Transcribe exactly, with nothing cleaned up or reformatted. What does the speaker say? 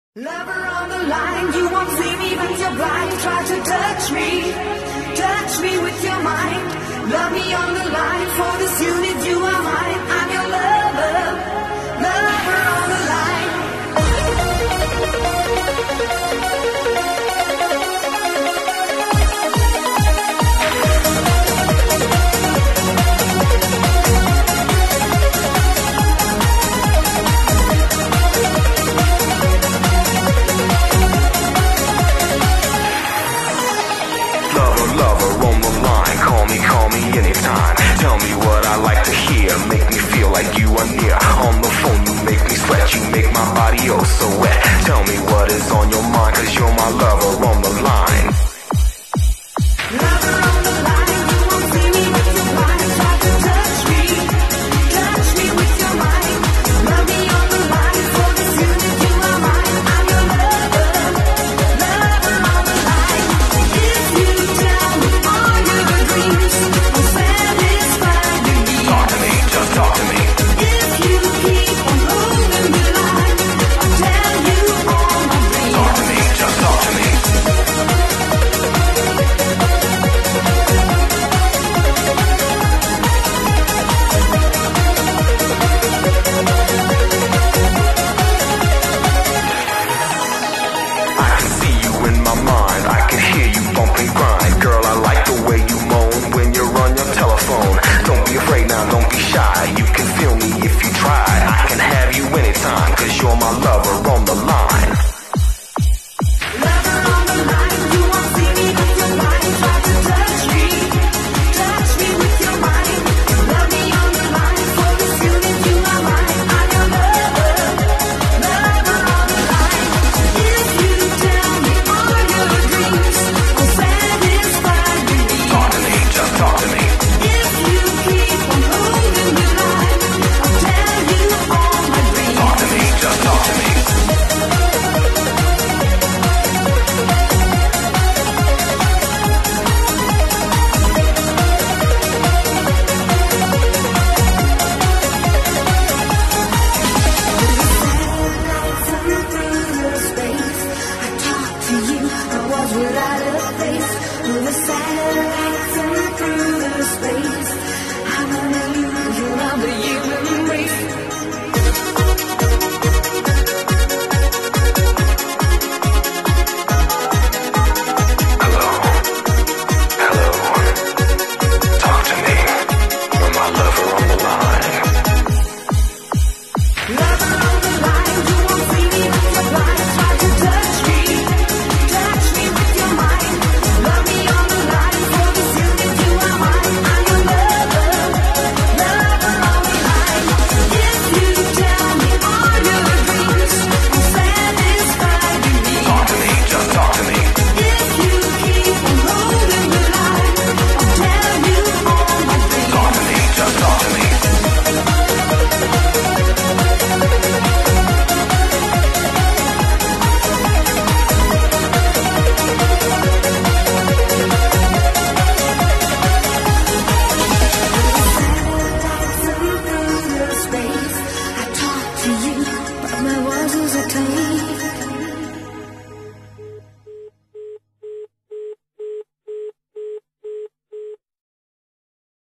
Lover on the line, you won't see me but you're blind. Try to touch me, touch me with your mind. Love me on the line, for this unit you are mine. I'm your lover, lover on the line. Anytime, tell me what I like to hear. Make me feel like you are near. On the phone you make me sweat. You make my body oh so wet. Tell me what is on your mind, cause you're my lover.